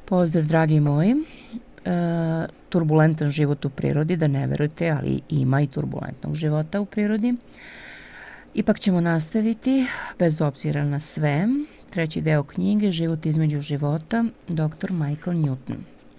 Pozdrav dragi moji, turbulentan život u prirodi, da ne verujete, ali ima i turbulentnog života u prirodi. Ipak ćemo nastaviti, bez obzira na sve, treći deo knjige Život između života, dr. Michael Newton.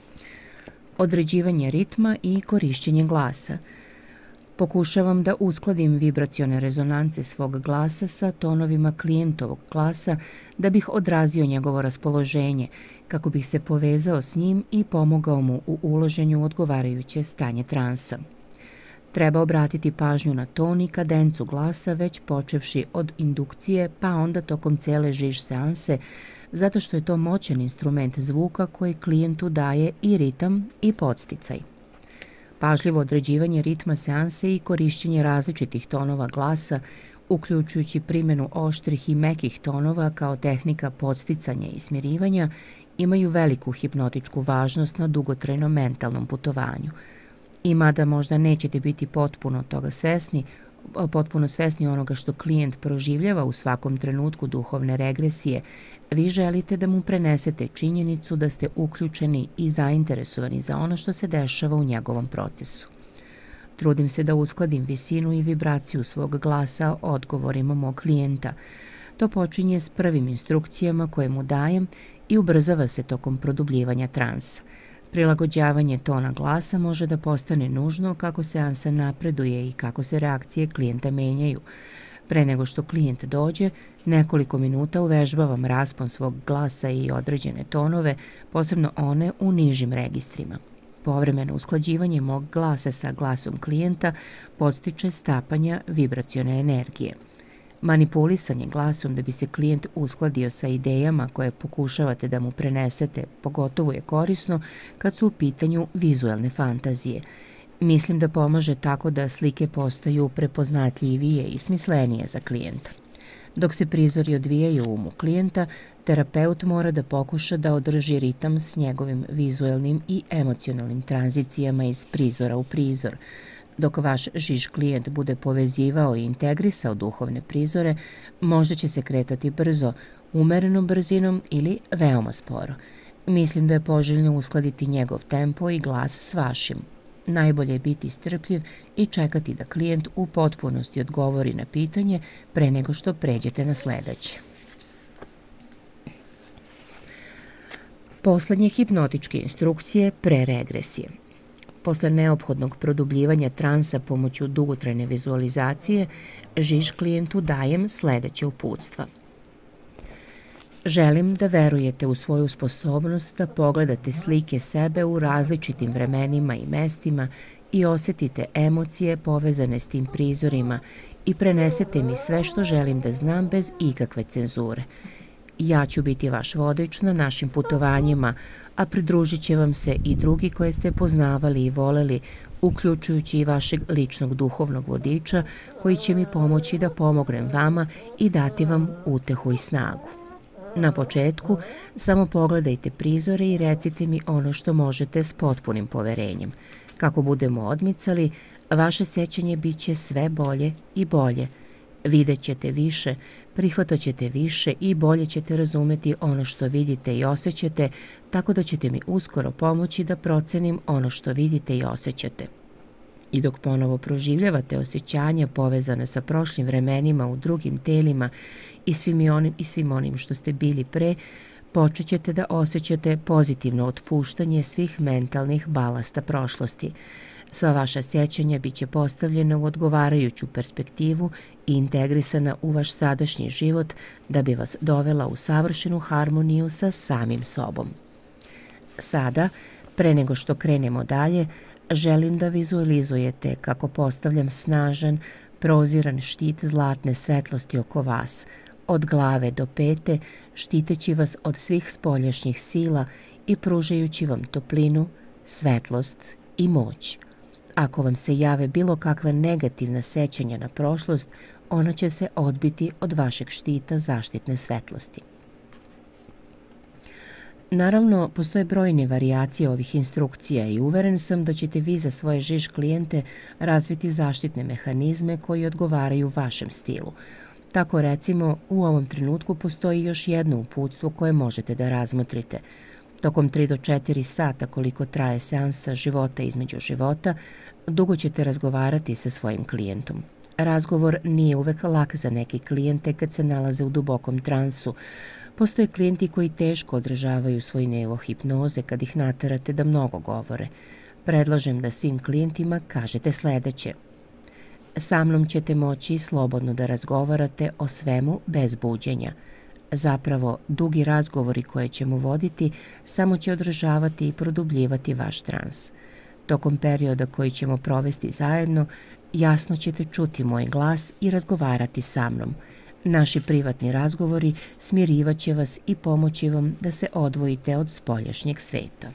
Određivanje ritma i korišćenje glasa. Pokušavam da uskladim vibracione rezonance svog glasa sa tonovima klijentovog glasa da bih odrazio njegovo raspoloženje, kako bih se povezao s njim i pomogao mu u uloženju u odgovarajuće stanje transa. Treba obratiti pažnju na ton i kadencu glasa već počevši od indukcije pa onda tokom cele žiž seanse, zato što je to moćan instrument zvuka koji klijentu daje i ritam i podsticaj. Pažljivo određivanje ritma seanse i korišćenje različitih tonova glasa, uključujući primjenu oštrih i mekih tonova kao tehnika podsticanja i smirivanja, imaju veliku hipnotičku važnost na dugotrajnom mentalnom putovanju. I mada možda nećete biti potpuno svesni onoga što klijent proživljava u svakom trenutku duhovne regresije, vi želite da mu prenesete činjenicu da ste uključeni i zainteresovani za ono što se dešava u njegovom procesu. Trudim se da uskladim visinu i vibraciju svog glasa odgovorima mog klijenta. To počinje s prvim instrukcijama koje mu dajem i ubrzava se tokom produbljivanja transa. Prilagođavanje tona glasa može da postane nužno kako seansa napreduje i kako se reakcije klijenta menjaju. Pre nego što klijent dođe, nekoliko minuta uvežbavam raspon svog glasa i određene tonove, posebno one u nižim registrima. Povremeno usklađivanje mog glasa sa glasom klijenta podstiče stapanja vibracione energije. Manipulisanje glasom da bi se klijent uskladio sa idejama koje pokušavate da mu prenesete, pogotovo je korisno kad su u pitanju vizuelne fantazije. Mislim da pomaže tako da slike postaju prepoznatljivije i smislenije za klijenta. Dok se prizori odvijaju u umu klijenta, terapeut mora da pokuša da održi ritam s njegovim vizuelnim i emocionalnim tranzicijama iz prizora u prizor. Dok vaš žiž klijent bude povezivao i integrisao duhovne prizore, možda će se kretati brzo, umerenom brzinom ili veoma sporo. Mislim da je poželjno uskladiti njegov tempo i glas s vašim. Najbolje je biti strpljiv i čekati da klijent u potpunosti odgovori na pitanje pre nego što pređete na sledeće. Poslednje hipnotičke instrukcije pre regresije. Posle neophodnog produbljivanja transa pomoću dugotrajne vizualizacije, žiž klijentu dajem sledeće uputstva. Želim da verujete u svoju sposobnost da pogledate slike sebe u različitim vremenima i mestima i osjetite emocije povezane s tim prizorima i prenesete mi sve što želim da znam bez ikakve cenzure. Ja ću biti vaš vodič na našim putovanjima, a pridružit će vam se i drugi koje ste poznavali i voleli, uključujući i vašeg ličnog duhovnog vodiča koji će mi pomoći da pomognem vama i dati vam utehu i snagu. Na početku samo pogledajte prizore i recite mi ono što možete s potpunim poverenjem. Kako budemo odmicali, vaše sećanje bit će sve bolje i bolje. Vidjet ćete više, prihvatat ćete više i bolje ćete razumeti ono što vidite i osjećate, tako da ćete mi uskoro pomoći da procenim ono što vidite i osjećate. I dok ponovo proživljavate osjećanja povezane sa prošlim vremenima u drugim telima i svim onim što ste bili pre, počet ćete da osjećate pozitivno otpuštanje svih mentalnih balasta prošlosti. Sva vaša sjećanja bit će postavljena u odgovarajuću perspektivu i integrisana u vaš sadašnji život da bi vas dovela u savršenu harmoniju sa samim sobom. Sada, pre nego što krenemo dalje, želim da vizualizujete kako postavljam snažan, proziran štit zlatne svetlosti oko vas, od glave do pete, štiteći vas od svih spoljašnjih sila i pružajući vam toplinu, svetlost i moć. Ako vam se jave bilo kakva negativna sećanja na prošlost, ona će se odbiti od vašeg štita zaštitne svetlosti. Naravno, postoje brojne varijacije ovih instrukcija i uveren sam da ćete vi za svoje žiž klijente razviti zaštitne mehanizme koji odgovaraju vašem stilu. Tako recimo, u ovom trenutku postoji još jedno uputstvo koje možete da razmotrite. Tokom 3 do 4 sata koliko traje seansa života između života, dugo ćete razgovarati sa svojim klijentom. Razgovor nije uvek lak za neke klijente kad se nalaze u dubokom transu. Postoje klijenti koji teško održavaju svoj nivo hipnoze kad ih naterate da mnogo govore. Predlažem da svim klijentima kažete sledeće. Sa mnom ćete moći slobodno da razgovarate o svemu bez buđenja. Zapravo, dugi razgovori koje ćemo voditi samo će održavati i produbljivati vaš trans. Tokom perioda koji ćemo provesti zajedno, jasno ćete čuti moj glas i razgovarati sa mnom. Naši privatni razgovori smirivaće vas i pomoći vam da se odvojite od spoljašnjeg sveta.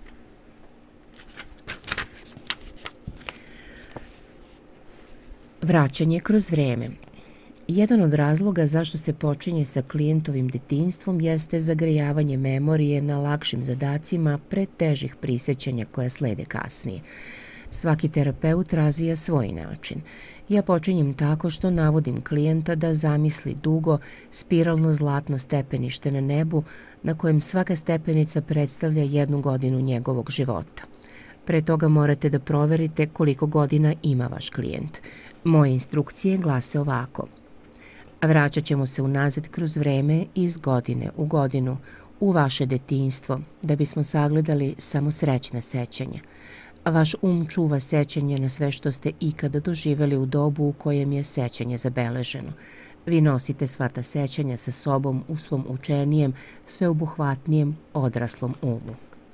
Vraćanje kroz vreme. Jedan od razloga zašto se počinje sa klijentovim detinjstvom jeste zagrejavanje memorije na lakšim zadacima pre težih prisećanja koja slede kasnije. Svaki terapeut razvija svoj način. Ja počinjem tako što navodim klijenta da zamisli dugo, spiralno zlatno stepenište na nebu na kojem svaka stepenica predstavlja 1 godinu njegovog života. Pre toga morate da proverite koliko godina ima vaš klijent. Moje instrukcije glase ovako. Vraćat ćemo se unazad kroz vreme iz godine u godinu u vaše detinjstvo da bismo sagledali samo srećna sećanja. Vaš čuva sećanje na sve što ste ikada doživeli u dobu u kojem je sećanje zabeleženo. Vi nosite sva ta sećanja sa sobom u svom učenijem, sveobuhvatnijem, odraslom umu.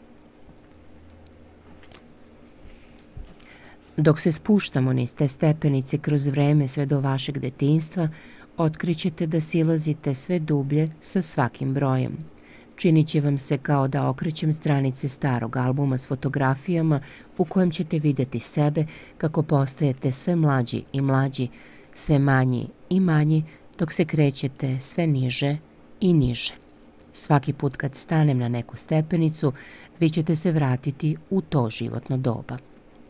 Dok se spuštamo niz te stepenice kroz vreme sve do vašeg detinjstva, otkrićete da silazite sve dublje sa svakim brojem. Činit će vam se kao da okrećem stranice starog albuma s fotografijama u kojem ćete vidjeti sebe kako postajete sve mlađi i mlađi, sve manji i manji, dok se krećete sve niže i niže. Svaki put kad stanem na neku stepenicu, vi ćete se vratiti u to životno doba.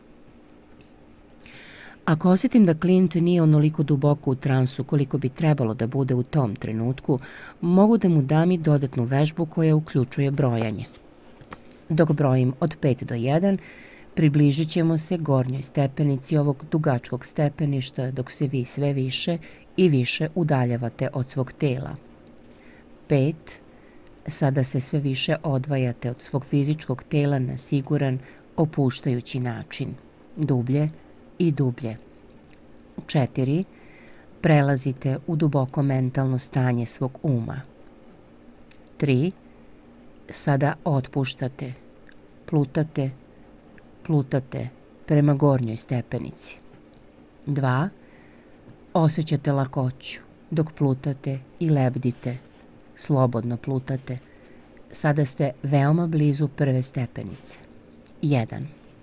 Ako osjetim da klijent nije onoliko duboko u transu koliko bi trebalo da bude u tom trenutku, mogu da mu dam i dodatnu vežbu koja uključuje brojanje. Dok brojim od 5 do 1, približit ćemo se gornjoj stepenici ovog dugačkog stepeništa dok se vi sve više i više udaljavate od svog tela. 5. Sada se sve više odvajate od svog fizičkog tela na siguran, opuštajući način. Dublje i dublje. 4. Prelazite u duboko mentalno stanje svog uma. 3. Sada otpuštate, plutate, plutate prema gornjoj stepenici. 2. Osjećate lakoću dok plutate i lebdite, slobodno plutate. Sada ste veoma blizu prve stepenice. 1.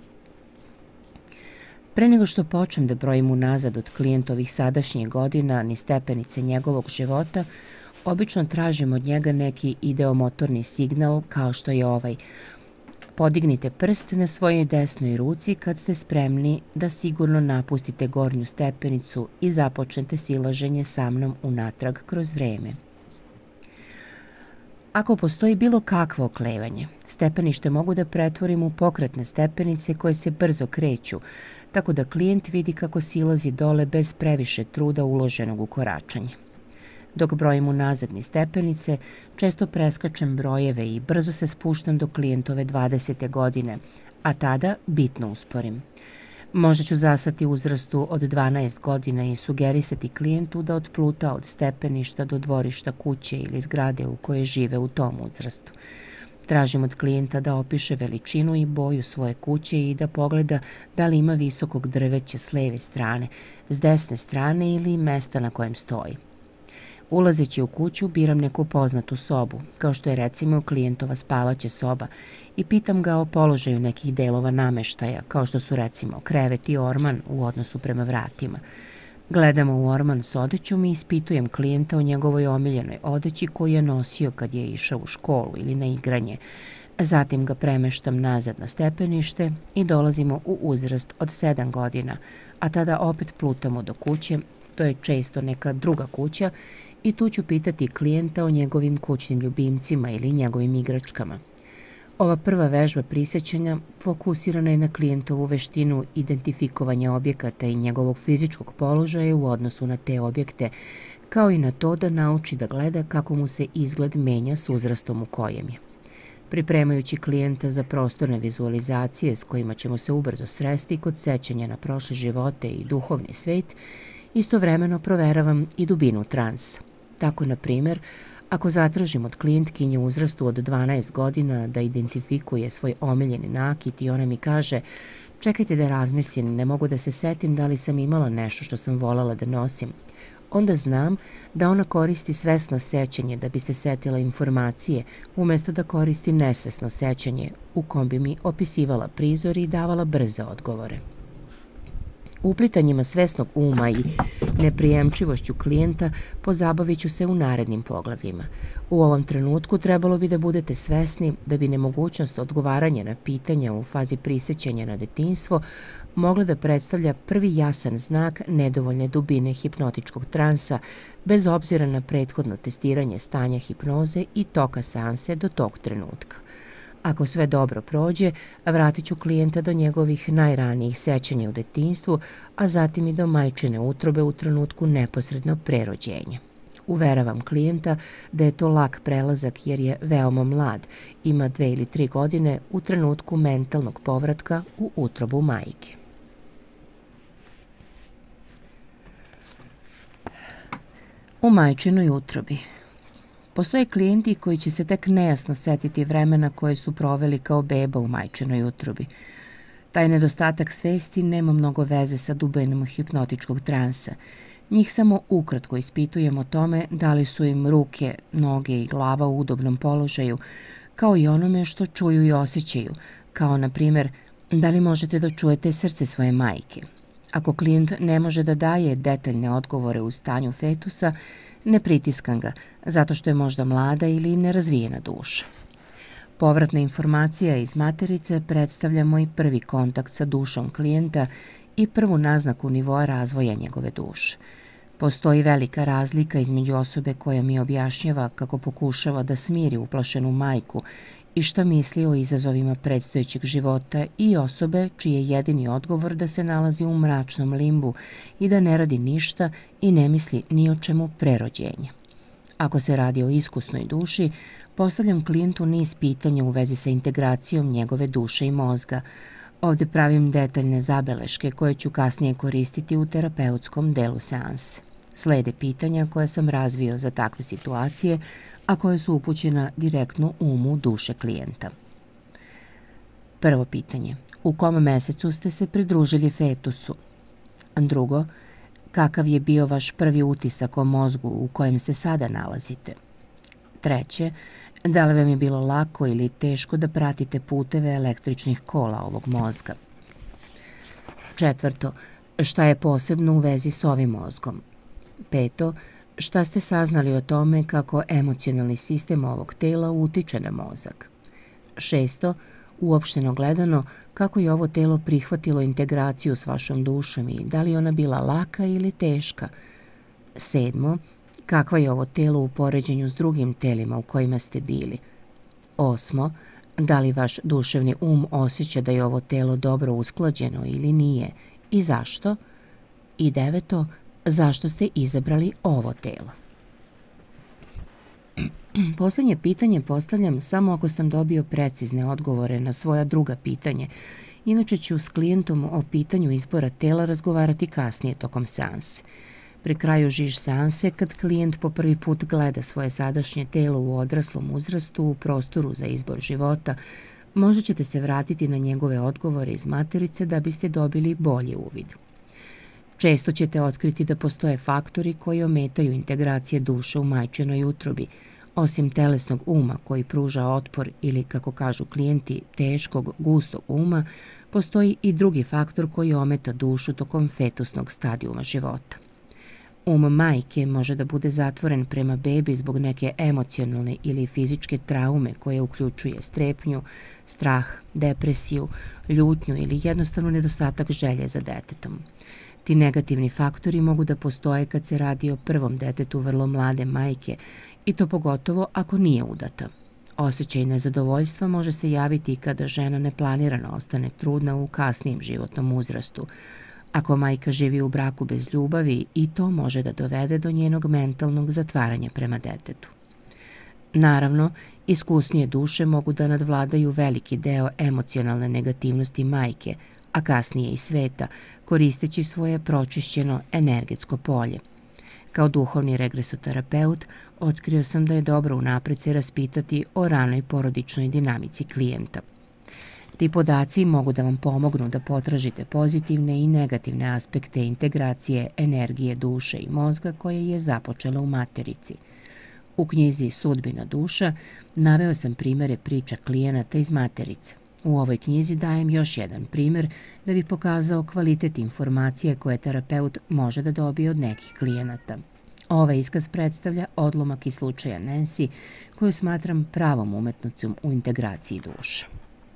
Pre nego što počnem da brojim unazad od klijentovih sadašnjih godina ni stepenice njegovog života, obično tražim od njega neki ideomotorni signal kao što je ovaj. Podignite prst na svojoj desnoj ruci kad ste spremni da sigurno napustite gornju stepenicu i započnete silaženje sa mnom unatrag kroz vreme. Ako postoji bilo kakvo oklevanje, stepenište mogu da pretvorim u pokretne stepenice koje se brzo kreću, tako da klijent vidi kako silazi dole bez previše truda uloženog u koračanje. Dok brojim unazad niz stepenice, često preskačem brojeve i brzo se spuštam do klijentove 20. godine, a tada bitno usporim. Možda ću zastati u uzrastu od 12 godina i sugerisati klijentu da otpluta od stepeništa do dvorišta kuće ili zgrade u kojoj žive u tom uzrastu. Tražim od klijenta da opiše veličinu i boju svoje kuće i da pogleda da li ima visokog drveća s leve strane, s desne strane ili mesta na kojem stoji. Ulazeći u kuću, biram neku poznatu sobu, kao što je recimo klijentova spavaća soba, i pitam ga o položaju nekih delova nameštaja, kao što su recimo krevet i orman u odnosu prema vratima. Gledamo u orman s odećom i ispitujem klijenta o njegovoj omiljenoj odeći koju je nosio kad je išao u školu ili na igranje. Zatim ga premeštam nazad na stepenište i dolazimo u uzrast od 7 godina, a tada opet plutamo do kuće, to je često neka druga kuća, i tu ću pitati klijenta o njegovim kućnim ljubimcima ili njegovim igračkama. Ova prva vežba prisećanja fokusirana je na klijentovu veštinu identifikovanja objekata i njegovog fizičkog položaja u odnosu na te objekte, kao i na to da nauči da gleda kako mu se izgled menja s uzrastom u kojem je. Pripremajući klijenta za prostorne vizualizacije s kojima ćemo se ubrzo sresti kod sećanja na prošle živote i duhovni svet, istovremeno proveravam i dubinu transa. Tako, na primjer, ako zatražim od klijentkinje u uzrastu od 12 godina da identifikuje svoj omiljeni nakit i ona mi kaže: čekajte da razmislim, ne mogu da se setim da li sam imala nešto što sam voljela da nosim, onda znam da ona koristi svesno sećanje da bi se setila informacije, umjesto da koristi nesvesno sećanje u kom bi mi opisivala prizor i davala brze odgovore. Uplitanjima svesnog uma i neprijemčivošću klijenta pozabavit ću se u narednim poglavljima. U ovom trenutku trebalo bi da budete svesni da bi nemogućnost odgovaranja na pitanja u fazi prisećanja na detinjstvo mogla da predstavlja prvi jasan znak nedovoljne dubine hipnotičkog transa, bez obzira na prethodno testiranje stanja hipnoze i toka seanse do tog trenutka. Ako sve dobro prođe, vratit ću klijenta do njegovih najranijih sećanja u detinjstvu, a zatim i do majčine utrobe u trenutku neposredno pre rođenja. Uveravam klijenta da je to lak prelazak jer je veoma mlad, ima 2 ili 3 godine u trenutku mentalnog povratka u utrobu majke. U majčinoj utrobi. Postoje klijenti koji će se tek nejasno setiti vremena koje su proveli kao beba u majčinoj utrobi. Taj nedostatak svesti nema mnogo veze sa dubinom hipnotičkog transa. Njih samo ukratko ispitujem o tome da li su im ruke, noge i glava u udobnom položaju, kao i onome što čuju i osjećaju, kao na primjer da li možete da čujete srce svoje majke. Ako klijent ne može da daje detaljne odgovore u stanju fetusa, ne pritiskam ga, zato što je možda mlada ili nerazvijena duša. Povratna informacija iz materice predstavlja moj prvi kontakt sa dušom klijenta i prvu naznaku nivoa razvoja njegove duše. Postoji velika razlika između osobe koja mi objašnjava kako pokušava da smiri uplašenu majku i šta misli o izazovima predstojećeg života i osobe čiji je jedini odgovor da se nalazi u mračnom limbu i da ne radi ništa i ne misli ni o čemu pre rođenja. Ako se radi o iskusnoj duši, postavljam klijentu niz pitanja u vezi sa integracijom njegove duše i mozga. Ovdje pravim detaljne zabeleške koje ću kasnije koristiti u terapeutskom delu seanse. Slede pitanja koje sam razvio za takve situacije, a koje su upućena direktno umu duše klijenta. Prvo pitanje. U kom mesecu ste se pridružili fetusu? Drugo, kakav je bio vaš prvi utisak o mozgu u kojem se sada nalazite? Treće, da li vam je bilo lako ili teško da pratite puteve električnih kola ovog mozga? Četvrto, šta je posebno u vezi s ovim mozgom? Peto, šta ste saznali o tome kako emocionalni sistem ovog tela utiče na mozak? Šesto, uopšteno gledano, kako je ovo telo prihvatilo integraciju s vašom dušom i da li ona bila laka ili teška? Sedmo, kakva je ovo telo u poređenju s drugim telima u kojima ste bili? Osmo, da li vaš duševni osjeća da je ovo telo dobro usklađeno ili nije i zašto? I deveto, zašto ste izabrali ovo telo? Poslednje pitanje postavljam samo ako sam dobio precizne odgovore na svoja druga pitanja, inače ću s klijentom o pitanju izbora tela razgovarati kasnije tokom seanse. Pri kraju žiž seanse, kad klijent po prvi put gleda svoje sadašnje telo u odraslom uzrastu u prostoru za izbor života, možda ćete se vratiti na njegove odgovore iz materice da biste dobili bolji uvid. Često ćete otkriti da postoje faktori koji ometaju integracije duše u majčinoj utrobi. Osim telesnog uma koji pruža otpor ili, kako kažu klijenti, teškog, gustog uma, postoji i drugi faktor koji ometa dušu tokom fetusnog stadijuma života. Majke može da bude zatvoren prema bebi zbog neke emocionalne ili fizičke traume koje uključuje strepnju, strah, depresiju, ljutnju ili jednostavno nedostatak želje za detetom. Ti negativni faktori mogu da postoje kad se radi o prvom detetu vrlo mlade majke i to pogotovo ako nije udata. Osjećaj nezadovoljstva može se javiti i kada žena neplanirano ostane trudna u kasnijem životnom uzrastu. Ako majka živi u braku bez ljubavi, i to može da dovede do njenog mentalnog zatvaranja prema detetu. Naravno, iskusnije duše mogu da nadvladaju veliki deo emocionalne negativnosti majke, a kasnije i sveta, koristeći svoje pročišćeno energetsko polje. Kao duhovni regresoterapeut, otkrio sam da je dobro unapred se raspitati o ranoj porodičnoj dinamici klijenta. Ti podaci mogu da vam pomognu da potražite pozitivne i negativne aspekte integracije energije duše i mozga koje je započela u materici. U knjizi Sudbina duša naveo sam primere priča klijenata iz materice. U ovoj knjizi dajem još jedan primer da bi pokazao kvalitet informacije koje terapeut može da dobije od nekih klijenata. Ovaj iskaz predstavlja odlomak iz slučaja Nancy, koju smatram pravom umetnicom u integraciji duša.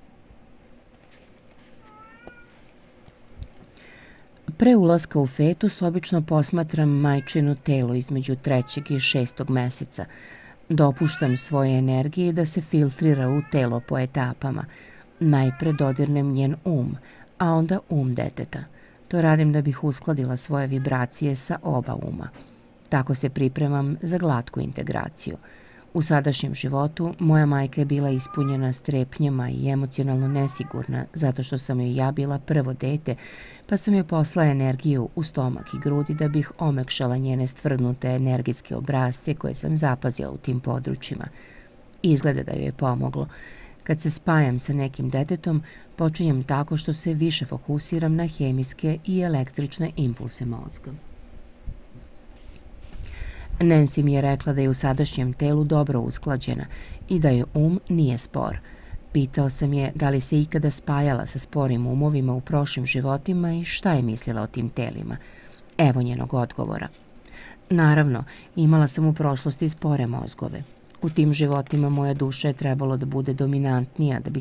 Pre ulaska u fetus obično posmatram majčino telo između 3. i 6. meseca. Dopuštam svoje energije da se filtrira u telo po etapama. Najpre dodirnem njen a onda deteta. To radim da bih uskladila svoje vibracije sa oba uma. Tako se pripremam za glatku integraciju. U sadašnjem životu moja majka je bila ispunjena strepnjama i emocionalno nesigurna zato što sam joj ja bila prvo dete, pa sam joj poslala energiju u stomak i grudi da bih omekšala njene stvrdnute energetske obrazce koje sam zapazila u tim područjima. Izgleda da joj je pomoglo. Kad se spajam sa nekim detetom, počinjem tako što se više fokusiram na hemijske i električne impulse mozga. Nancy mi je rekla da je u sadašnjem telu dobro usklađena i da joj nije spor. Pitao sam je da li se ikada spajala sa sporim umovima u prošlim životima i šta je mislila o tim telima. Evo njenog odgovora. Naravno, imala sam u prošlosti spore mozgove. U tim životima moja duša je trebalo da bude dominantnija da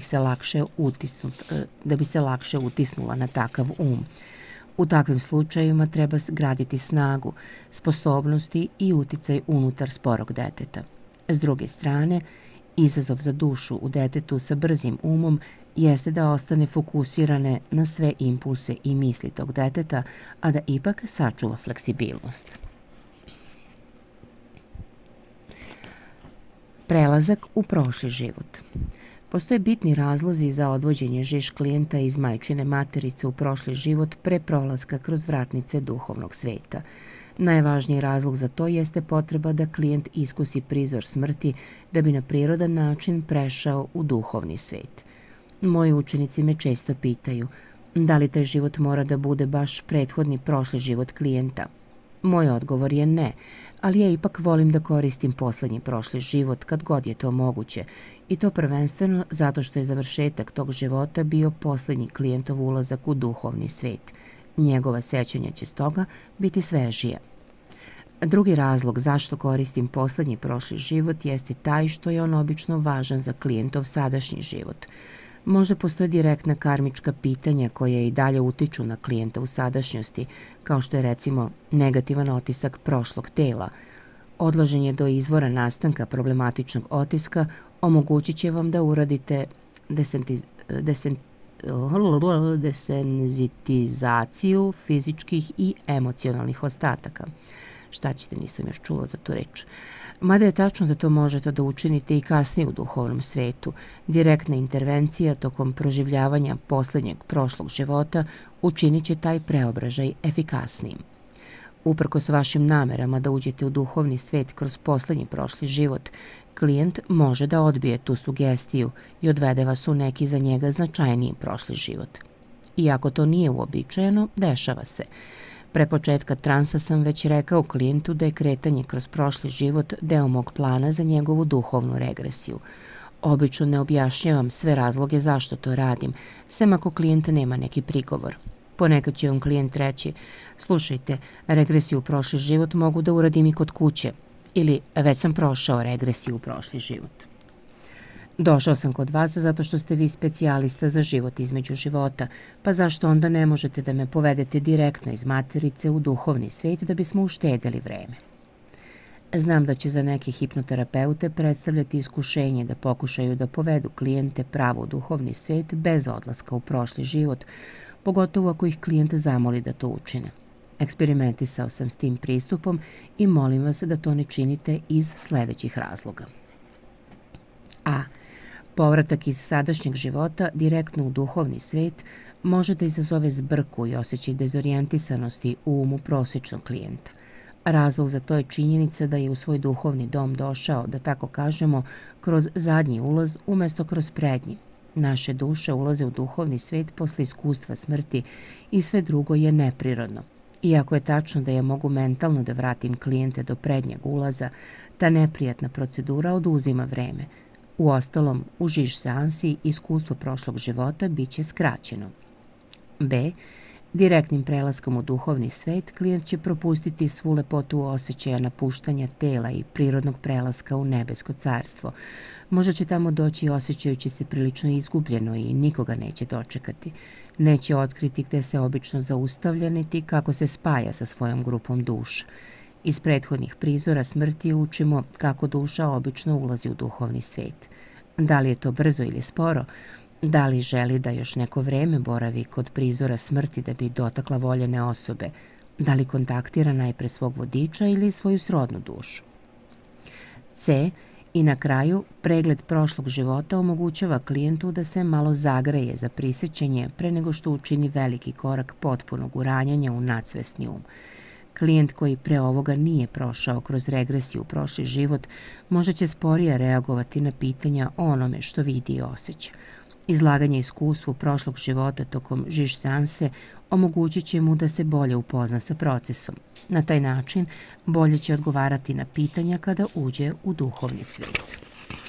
bi se lakše utisnula na takav U takvim slučajevima treba graditi snagu, sposobnosti i uticaj unutar sporog deteta. S druge strane, izazov za dušu u detetu sa brzim umom jeste da ostane fokusirane na sve impulse i misli tog deteta, a da ipak sačuva fleksibilnost. Prelazak u prošli život. Postoje bitni razlozi za odvođenje žiž klijenta iz majčine materice u prošli život pre prolaska kroz vratnice duhovnog sveta. Najvažniji razlog za to jeste potreba da klijent iskusi prizor smrti da bi na prirodan način prešao u duhovni svet. Moji učenici me često pitaju da li taj život mora da bude baš prethodni prošli život klijenta. Moj odgovor je ne, ali ja ipak volim da koristim poslednji prošli život kad god je to moguće, i to prvenstveno zato što je završetak tog života bio poslednji klijentov ulazak u duhovni svet. Njegova sećanja će stoga biti svežija. Drugi razlog zašto koristim poslednji prošli život jeste taj što je on obično važan za klijentov sadašnji život. Možda postoje direktna karmička pitanja koja i dalje utiču na klijenta u sadašnjosti, kao što je recimo negativan otisak prošlog tela. Odlaženje do izvora nastanka problematičnog otiska omogućit će vam da uradite desenzitizaciju fizičkih i emocionalnih ostataka. Šta ćete, nisam još čula za tu reč. Mada je tačno da to možete da učinite i kasnije u duhovnom svetu. Direktna intervencija tokom proživljavanja poslednjeg prošlog života učinit će taj preobražaj efikasnijim. Uprkos vašim namerama da uđete u duhovni svet kroz poslednji prošli život, klijent može da odbije tu sugestiju i odvede vas u neki za njega značajniji prošli život. Iako to nije uobičajeno, dešava se. Pre početka transa sam već rekao klijentu da je kretanje kroz prošli život deo mog plana za njegovu duhovnu regresiju. Obično ne objašnjavam sve razloge zašto to radim, sem ako klijent nema neki prigovor. Ponekad će vam klijent reći: slušajte, regresiju u prošli život mogu da uradim i kod kuće, ili već sam prošao regresiju u prošli život. Došao sam kod vas zato što ste vi specijalista za život između života, pa zašto onda ne možete da me povedete direktno iz materice u duhovni svet da bismo uštedeli vreme? Znam da će za neke hipnoterapeute predstavljati iskušenje da pokušaju da povedu klijente pravo u duhovni svet bez odlaska u prošli život, pogotovo ako ih klijent zamoli da to učine. Eksperimentisao sam s tim pristupom i molim vas da to ne činite iz sledećih razloga. A. Povratak iz sadašnjeg života direktno u duhovni svet može da izazove zbrku i osjećaj dezorijentisanosti u umu prosječnog klijenta. Razlog za to je činjenica da je u svoj duhovni dom došao, da tako kažemo, kroz zadnji ulaz umesto kroz prednji. Naše duše ulaze u duhovni svet posle iskustva smrti i sve drugo je neprirodno. Iako je tačno da ja mogu mentalno da vratim klijente do prednjeg ulaza, ta neprijatna procedura oduzima vreme. Uostalom, u žiž seansi iskustvo prošlog života biće skraćeno. B. Direktnim prelaskom u duhovni svet klijent će propustiti svu lepotu osjećaja napuštanja tela i prirodnog prelaska u nebesko carstvo. Možda će tamo doći osjećajući se prilično izgubljeno i nikoga neće dočekati. Neće otkriti gde se obično zaustavlja niti kako se spaja sa svojom grupom duša. Iz prethodnih prizora smrti učimo kako duša obično ulazi u duhovni svet. Da li je to brzo ili sporo? Da li želi da još neko vreme boravi kod prizora smrti da bi dotakla voljene osobe? Da li kontaktira najpre svog vodiča ili svoju srodnu dušu? C. I na kraju, pregled prošlog života omogućava klijentu da se malo zagreje za prisećanje pre nego što učini veliki korak potpunog uranjanja u nadsvesni um. Klijent koji pre ovoga nije prošao kroz regresiju u prošli život možda će sporije reagovati na pitanja o onome što vidi i osjeća. Izlaganje iskustvu prošlog života tokom žiž seanse omogućit će mu da se bolje upozna sa procesom. Na taj način bolje će odgovarati na pitanja kada uđe u duhovni svet.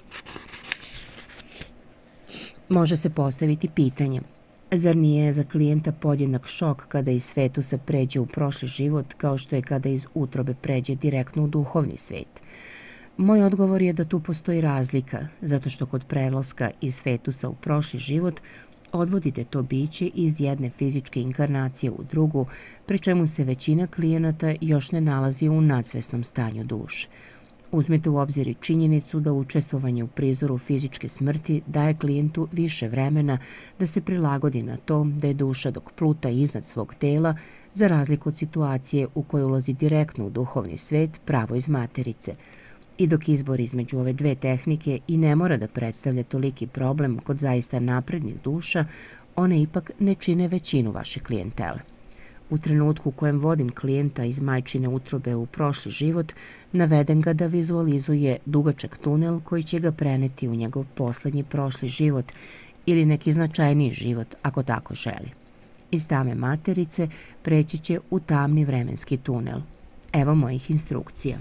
Može se postaviti pitanje: zar nije za klijenta podjednak šok kada iz fetusa pređe u prošli život kao što je kada iz utrobe pređe direktno u duhovni svet? Moj odgovor je da tu postoji razlika, zato što kod prelaska iz fetusa u prošli život odvodite to biće iz jedne fizičke inkarnacije u drugu, pri čemu se većina klijenata još ne nalazi u nadsvesnom stanju duše. Uzmite u obzir i činjenicu da učestvovanje u prizoru fizičke smrti daje klijentu više vremena da se prilagodi na to da je duša dok pluta iznad svog tela, za razliku od situacije u kojoj ulazi direktno u duhovni svet pravo iz materice. I dok izbor između ove dve tehnike i ne mora da predstavlja toliki problem kod zaista naprednih duša, one ipak ne čine većinu vaše klijentele. U trenutku u kojem vodim klijenta iz majčine utrobe u prošli život, navedem ga da vizualizuje dugačak tunel koji će ga preneti u njegov poslednji prošli život ili neki značajniji život, ako tako želi. Iz tame materice preći će u tamni vremenski tunel. Evo mojih instrukcija.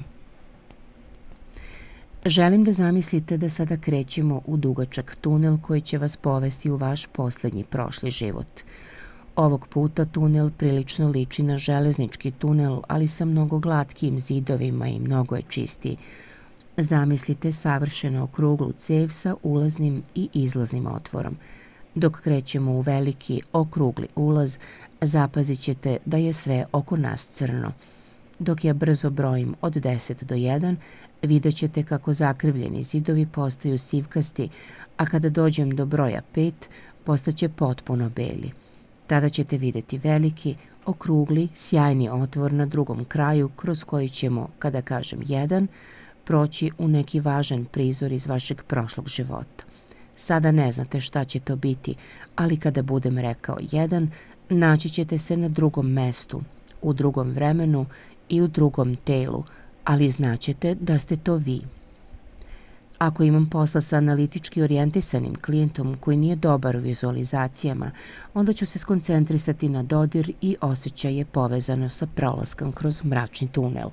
Želim da zamislite da sada krećemo u dugačak tunel koji će vas povesti u vaš poslednji prošli život. Ovog puta tunel prilično liči na železnički tunel, ali sa mnogo glatkim zidovima i mnogo je čistiji. Zamislite savršeno okruglu cev sa ulaznim i izlaznim otvorom. Dok krećemo u veliki, okrugli ulaz, zapazit ćete da je sve oko nas crno. Dok ja brzo brojim od 10 do 1, vidjet ćete kako zakrivljeni zidovi postaju sivkasti, a kada dođem do broja 5, postaće potpuno beli. Tada ćete vidjeti veliki, okrugli, sjajni otvor na drugom kraju kroz koji ćemo, kada kažem 1, proći u neki važan prizor iz vašeg prošlog života. Sada ne znate šta će to biti, ali kada budem rekao 1, naći ćete se na drugom mestu, u drugom vremenu i u drugom telu, ali znaćete da ste to vi. Ako imam posla sa analitički orijentisanim klijentom koji nije dobar u vizualizacijama, onda ću se skoncentrisati na dodir i osjećaje povezano sa prolaskom kroz mračni tunel.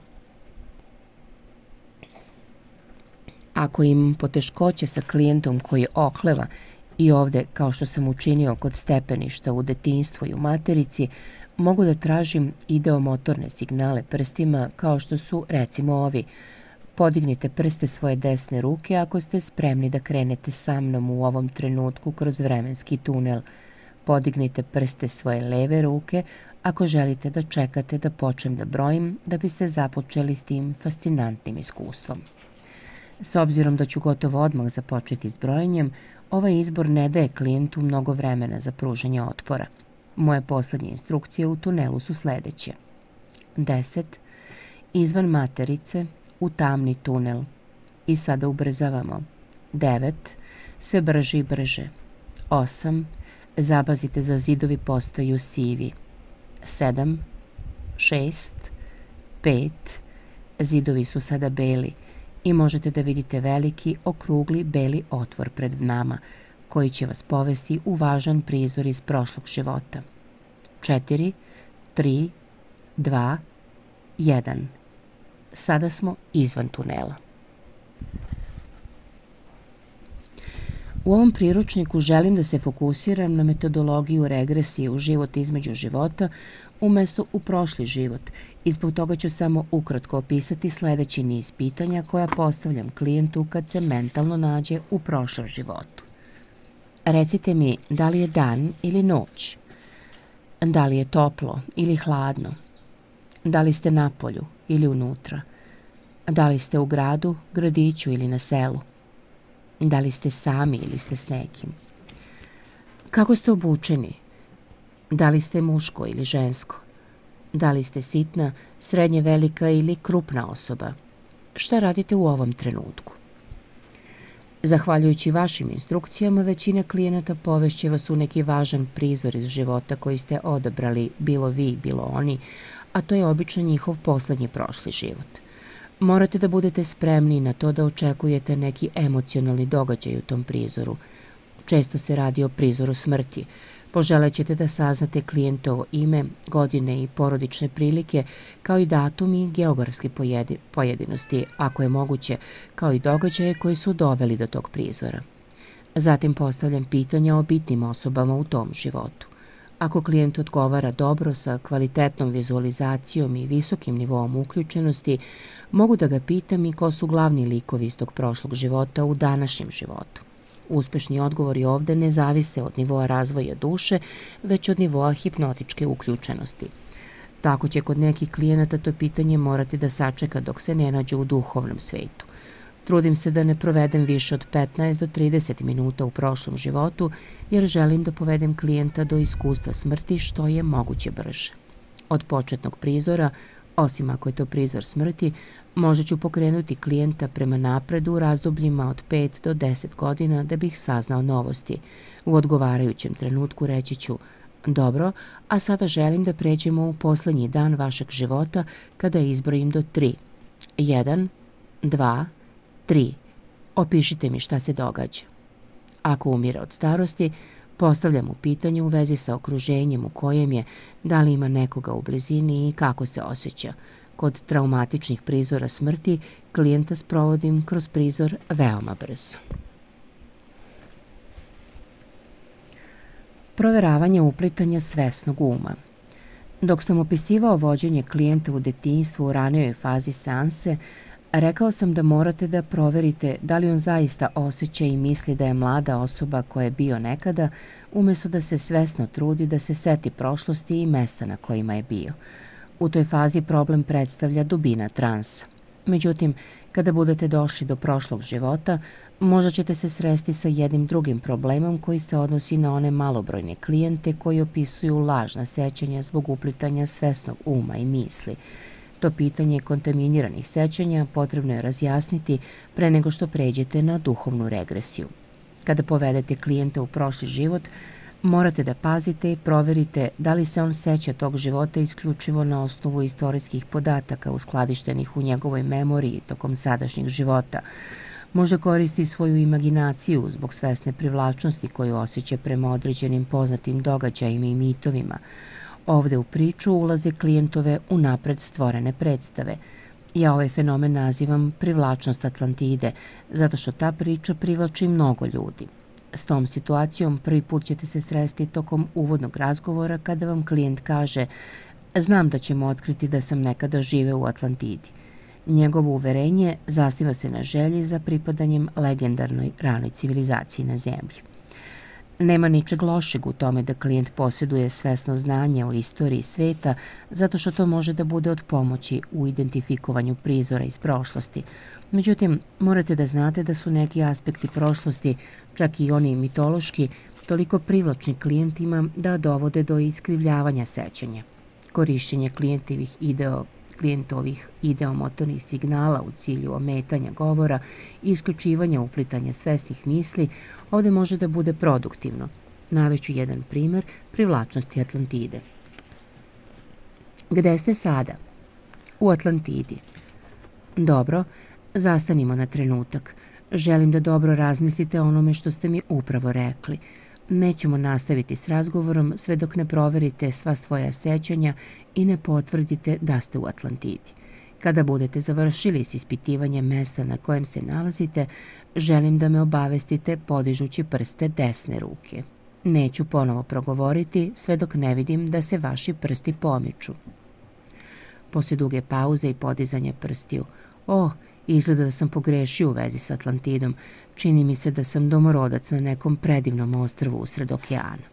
Ako imam poteškoće sa klijentom koji okleva i ovde, kao što sam učinio kod stepeništa u detinjstvu i u materici, mogu da tražim ideomotorne signale prstima kao što su recimo ovi. Podignite prste svoje desne ruke ako ste spremni da krenete sa mnom u ovom trenutku kroz vremenski tunel. Podignite prste svoje leve ruke ako želite da čekate da počnem da brojim da biste započeli s tim fascinantnim iskustvom. S obzirom da ću gotovo odmah započeti s brojenjem, ovaj izbor ne daje klijentu mnogo vremena za pružanje otpora. Moje poslednje instrukcije u tunelu su sledeće. 10. Izvan materice, u tamni tunel. I sada ubrzavamo. 9. Sve brže i brže. 8. Zabazite za zidovi postaju sivi. 7. 6. 5. Zidovi su sada beli i možete da vidite veliki, okrugli, beli otvor pred nama, koji će vas povesti u važan prizor iz prošlog života. 4, 3, 2, 1. Sada smo izvan tunela. U ovom priručniku želim da se fokusiram na metodologiju regresije u život između života umesto u prošli život i zbog toga ću samo ukratko opisati sledeći niz pitanja koja postavljam klijentu kad se mentalno nađe u prošlom životu. Recite mi da li je dan ili noć, da li je toplo ili hladno, da li ste na polju ili unutra, da li ste u gradu, gradiću ili na selu, da li ste sami ili ste s nekim, kako ste obučeni, da li ste muško ili žensko, da li ste sitna, srednje velika ili krupna osoba, šta radite u ovom trenutku. Zahvaljujući vašim instrukcijama, većina klijenata povešće vas u neki važan prizor iz života koji ste odabrali, bilo vi, bilo oni, a to je obično njihov poslednji prošli život. Morate da budete spremni na to da očekujete neki emocionalni događaj u tom prizoru. Često se radi o prizoru smrti. Poželećete da saznate klijentovo ime, godine i porodične prilike, kao i datum i geografske pojedinosti, ako je moguće, kao i događaje koji su doveli do tog prizora. Zatim postavljam pitanja o bitnim osobama u tom životu. Ako klijent odgovara dobro sa kvalitetnom vizualizacijom i visokim nivoom uključenosti, mogu da ga pitam i ko su glavni likovi iz tog prošlog života u današnjem životu. Uspešni odgovori ovde ne zavise od nivoa razvoja duše, već od nivoa hipnotičke uključenosti. Tako će kod nekih klijenata to pitanje morati da sačeka dok se ne nađe u duhovnom svetu. Trudim se da ne provedem više od 15 do 30 minuta u prošlom životu, jer želim da povedem klijenta do iskustva smrti što je moguće brže. Od početnog prizora, osim ako je to prizor smrti, možda ću pokrenuti klijenta prema napredu u razdobljima od 5 do 10 godina da bih saznao novosti. U odgovarajućem trenutku reći ću: dobro, a sada želim da pređemo u poslednji dan vašeg života kada izbrojim do 3. 1, 2, 3. Opišite mi šta se događa. Ako umire od starosti, postavljam mu pitanje u vezi sa okruženjem u kojem je, da li ima nekoga u blizini i kako se osjeća. Kod traumatičnih prizora smrti klijenta sprovodim kroz prizor veoma brzo. Proveravanje uplitanja svesnog uma. Dok sam opisivao vođenje klijenta u detinjstvu u ranijoj fazi seanse, rekao sam da morate da proverite da li on zaista osjeća i misli da je mlada osoba koja je bio nekada, umesto da se svesno trudi da se seti prošlosti i mesta na kojima je bio. U toj fazi problem predstavlja dubina transa. Međutim, kada budete došli do prošlog života, možda ćete se sresti sa jednim drugim problemom koji se odnosi na one malobrojne klijente koji opisuju lažna sećanja zbog uplitanja svesnog uma i misli. To pitanje kontaminiranih sećanja potrebno je razjasniti pre nego što pređete na duhovnu regresiju. Kada povedete klijenta u prošli život, morate da pazite i proverite da li se on seća tog života isključivo na osnovu istorijskih podataka uskladištenih u njegovoj memoriji tokom sadašnjeg života. Možda koristi svoju imaginaciju zbog svesne privlačnosti koju osjeća prema određenim poznatim događajima i mitovima. Ovde u priču ulaze klijentove unapred stvorene predstave. Ja ovaj fenomen nazivam privlačnost Atlantide, zato što ta priča privlači mnogo ljudi. S tom situacijom prvi put ćete se sresti tokom uvodnog razgovora kada vam klijent kaže: znam da ćemo otkriti da sam nekada živeo u Atlantidi. Njegovo uverenje zasniva se na želji za pripadanjem legendarnoj ranoj civilizaciji na zemlji. Nema ničeg lošeg u tome da klijent posjeduje svesno znanje o istoriji sveta, zato što to može da bude od pomoći u identifikovanju prizora iz prošlosti. Međutim, morate da znate da su neki aspekti prošlosti, čak i oni mitološki, toliko privlačni klijentima da dovode do iskrivljavanja sećanja. Korišćenje klijentovih ideomotornih signala u cilju ometanja govora i isključivanja uplitanja svesnih misli ovde može da bude produktivno. Navešću jedan primer privlačnosti Atlantide. Gde ste sada? U Atlantidi. Dobro, zastanimo na trenutak. Želim da dobro razmislite o onome što ste mi upravo rekli. Nećemo nastaviti s razgovorom sve dok ne proverite sva svoja sećanja i ne potvrdite da ste u Atlantidi. Kada budete završili s ispitivanjem mesta na kojem se nalazite, želim da me obavestite podižući prste desne ruke. Neću ponovo progovoriti sve dok ne vidim da se vaši prsti pomiču. Poslije duge pauze i podizanja prstiju, izgleda da sam pogrešio u vezi s Atlantidom. Čini mi se da sam domorodac na nekom predivnom ostrvu usred okeana.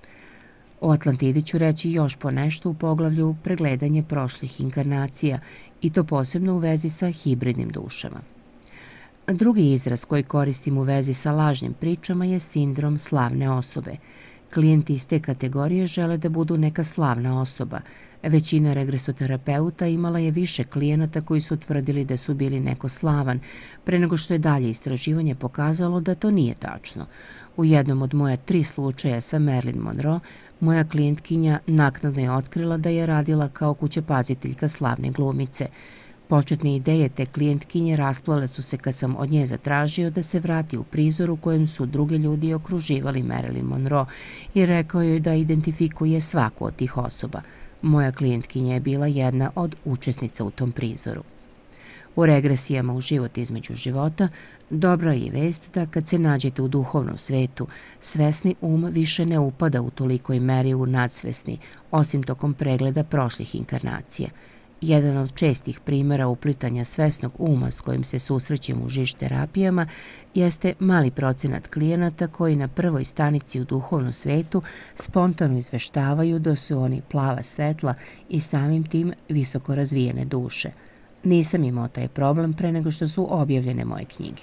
O Atlantidi ću reći još po nešto u poglavlju pregledanje prošlih inkarnacija i to posebno u vezi sa hibridnim dušama. Drugi izraz koji koristim u vezi sa lažnim pričama je sindrom slavne osobe. Klijenti iz te kategorije žele da budu neka slavna osoba. Većina regresoterapeuta imala je više klijenata koji su tvrdili da su bili neko slavan, pre nego što je dalje istraživanje pokazalo da to nije tačno. U jednom od moja 3 slučaja sa Marilyn Monroe, moja klijentkinja naknadno je otkrila da je radila kao kućepaziteljka slavne glumice. Početne ideje te klijentkinje rasplale su se kad sam od nje zatražio da se vrati u prizor u kojem su drugi ljudi okruživali Marilyn Monroe i rekao joj da identifikuje svaku od tih osoba. Moja klijentkinja je bila jedna od učesnica u tom prizoru. U regresijama u život između života, dobra je vest da kad se nađete u duhovnom svetu, svesni više ne upada u tolikoj meri u nadsvesni, osim tokom pregleda prošlih inkarnacija. Jedan od čestih primjera uplitanja svesnog uma s kojim se susrećemo u žiš terapijama jeste mali procenat klijenata koji na prvoj stanici u duhovnom svetu spontano izveštavaju da su oni plava svetla i samim tim visoko razvijene duše. Nisam imao taj problem pre nego što su objavljene moje knjige.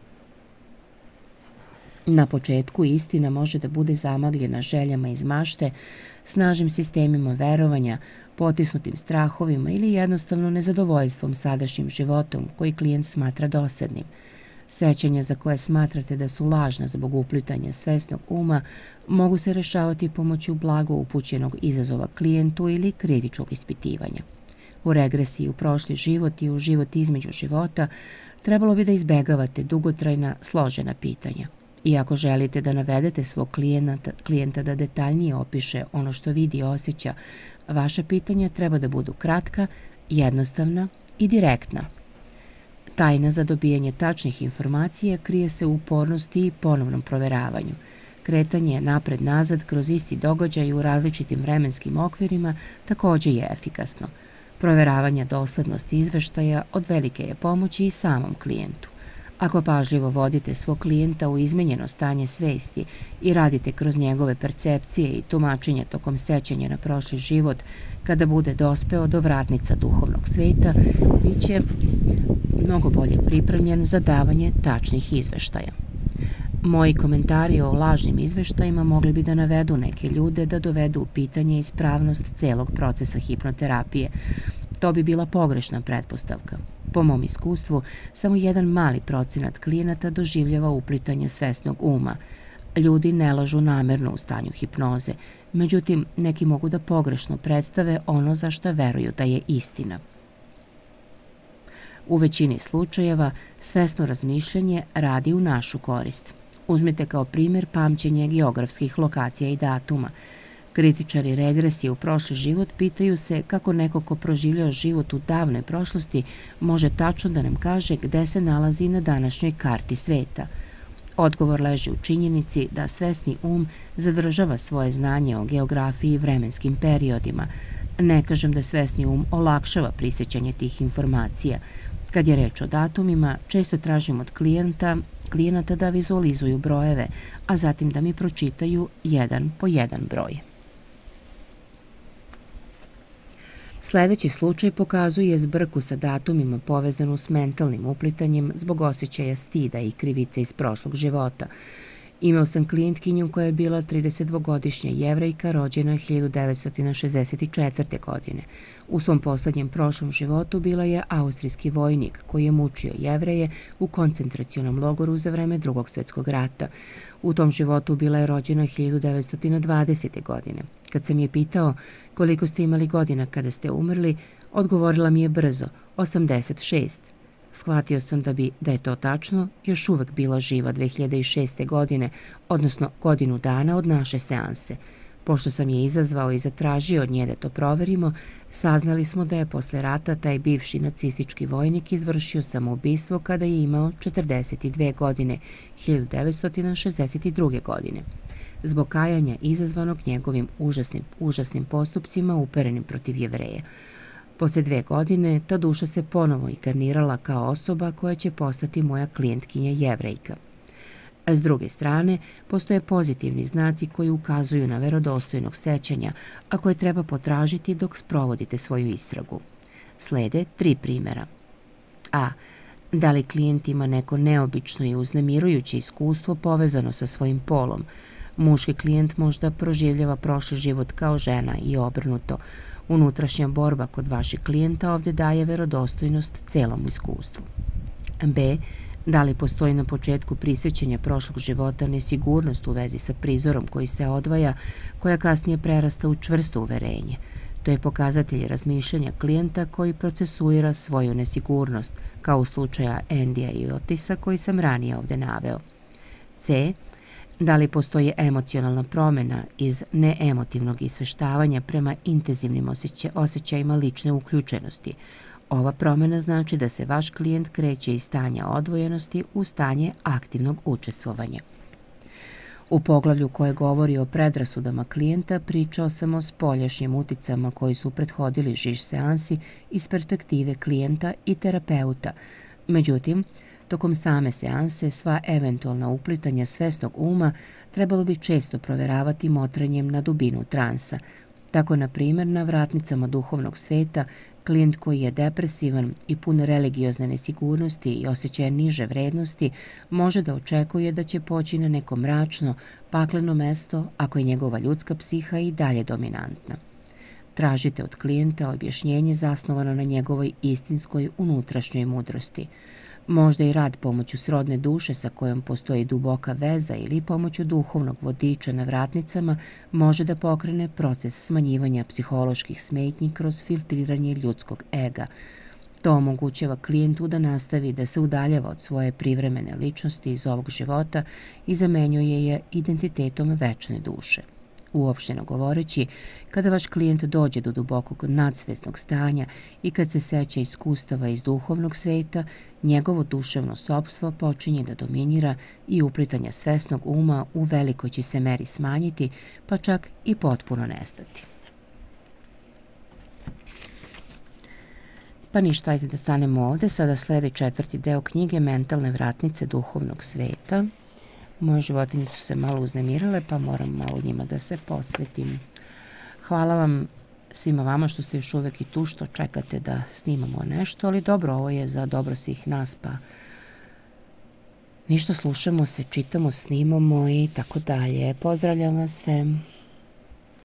Na početku istina može da bude zamagljena željama iz mašte, snažnim sistemima verovanja, potisnutim strahovima ili jednostavno nezadovoljstvom sadašnjim životom koji klijent smatra dosadnim. Sećanja za koje smatrate da su lažna zbog uplitanja svesnog uma mogu se rešavati pomoću blago upućenog izazova klijentu ili kritičkog ispitivanja. U regresiji u prošli život i u život između života trebalo bi da izbegavate dugotrajna, složena pitanja. I ako želite da navedete svog klijenta da detaljnije opiše ono što vidi i osjeća, vaša pitanja treba da budu kratka, jednostavna i direktna. Tajna za dobijanje tačnih informacija krije se u upornosti i ponovnom proveravanju. Kretanje napred-nazad kroz isti događaj u različitim vremenskim okvirima takođe je efikasno. Proveravanje doslednosti izveštaja od velike je pomoći i samom klijentu. Ako pažljivo vodite svog klijenta u izmenjeno stanje svesti i radite kroz njegove percepcije i tumačenja tokom sećanja na prošli život, kada bude dospeo do vratnica duhovnog sveta, bit će mnogo bolje pripremljen za davanje tačnih izveštaja. Moji komentari o lažnim izveštajima mogli bi da navedu neke ljude da dovedu u pitanje ispravnost celog procesa hipnoterapije. To bi bila pogrešna pretpostavka. Po mom iskustvu, samo jedan mali procenat klijenata doživljava uplitanje svesnog uma. Ljudi ne lažu namerno u stanju hipnoze, međutim, neki mogu da pogrešno predstave ono za šta veruju da je istina. U većini slučajeva, svesno razmišljanje radi u našu korist. Uzmite kao primjer pamćenje geografskih lokacija i datuma. Kritičari regresije u prošli život pitaju se kako neko ko proživljao život u davnoj prošlosti može tačno da nam kaže gde se nalazi na današnjoj karti sveta. Odgovor leži u činjenici da svesni zadržava svoje znanje o geografiji i vremenskim periodima. Ne kažem da svesni olakšava prisjećanje tih informacija. Kad je reč o datumima, često tražim od klijenta klijenata da vizualizuju brojeve, a zatim da mi pročitaju jedan po jedan broj. Sledeći slučaj pokazuje zbrku sa datumima povezanu s mentalnim uplitanjem zbog osjećaja stida i krivice iz prošlog života. Imao sam klijentkinju koja je bila 32-godišnja Jevrejka, rođena 1964. godine. U svom poslednjem prošlom životu bila je austrijski vojnik koji je mučio Jevreje u koncentracionom logoru za vreme Drugog svetskog rata. U tom životu bila je rođena 1920. godine. Kad sam je pitao koliko ste imali godina kada ste umrli, odgovorila mi je brzo, 86. Shvatio sam da je to tačno, još uvek bila živa 2006. godine, odnosno godinu dana od naše seanse. Pošto sam je izazvao i zatražio od nje da to proverimo, saznali smo da je posle rata taj bivši nacistički vojnik izvršio samoubistvo kada je imao 42 godine, 1962. godine. Zbog kajanja izazvanog njegovim užasnim postupcima uperenim protiv Jevreja. Posle 2 godine ta duša se ponovo inkarnirala kao osoba koja će postati moja klijentkinja Jevrejka. A s druge strane, postoje pozitivni znaci koji ukazuju na verodostojnog sećanja, a koje treba potražiti dok sprovodite svoju istragu. Slede 3 primera. A. Da li klijent ima neko neobično i uznemirujuće iskustvo povezano sa svojim polom? Muški klijent možda proživljava prošli život kao žena i obrnuto. Unutrašnja borba kod vašeg klijenta ovde daje verodostojnost celom iskustvu. B. Da li postoji na početku prisjećanja prošlog života nesigurnost u vezi sa prizorom koji se odvaja, koja kasnije prerasta u čvrsto uverenje? To je pokazatelj razmišljanja klijenta koji procesuira svoju nesigurnost, kao u slučaja Endija i Otisa koji sam ranije ovde naveo. C. Da li postoji emocionalna promena iz neemotivnog isveštavanja prema intenzivnim osjećajima lične uključenosti? Ova promena znači da se vaš klijent kreće iz stanja odvojenosti u stanje aktivnog učestvovanja. U poglavlju koje govori o predrasudama klijenta pričao sam o spoljašnjim uticama koji su prethodili žiž seansi iz perspektive klijenta i terapeuta. Međutim, tokom same seanse sva eventualna uplitanja svesnog uma trebalo bi često proveravati motrenjem na dubinu transa. Tako, na primjer, na vratnicama duhovnog sveta, klijent koji je depresivan i pun religiozne nesigurnosti i osjećaja niže vrednosti može da očekuje da će poći na neko mračno, pakleno mesto ako je njegova ljudska psiha i dalje dominantna. Tražite od klijenta objašnjenje zasnovano na njegovoj istinskoj unutrašnjoj mudrosti. Možda i rad pomoću srodne duše sa kojom postoji duboka veza ili pomoću duhovnog vodiča na vratnicama može da pokrene proces smanjivanja psiholoških smetnji kroz filtriranje ljudskog ega. To omogućava klijentu da nastavi da se udaljava od svoje privremene ličnosti iz ovog života i zamenjuje je identitetom večne duše. Uopšteno govoreći, kada vaš klijent dođe do dubokog nadsvesnog stanja i kad se seća iskustava iz duhovnog sveta, njegovo duševno sopstvo počinje da dominira i uplitanja svesnog uma u velikoj će se meri smanjiti, pa čak i potpuno nestati. Pa ništa, ajde da stanemo ovde. Sada sledi 4. deo knjige Mentalne vratnice duhovnog sveta. Moje životinje su se malo uznemirale, pa moram malo njima da se posvetim. Hvala vam svima vama što ste još uvek i tu, što čekate da snimamo nešto, ali dobro, ovo je za dobro svih nas, pa ništa, slušamo se, čitamo, snimamo i tako dalje. Pozdravljam vas sve.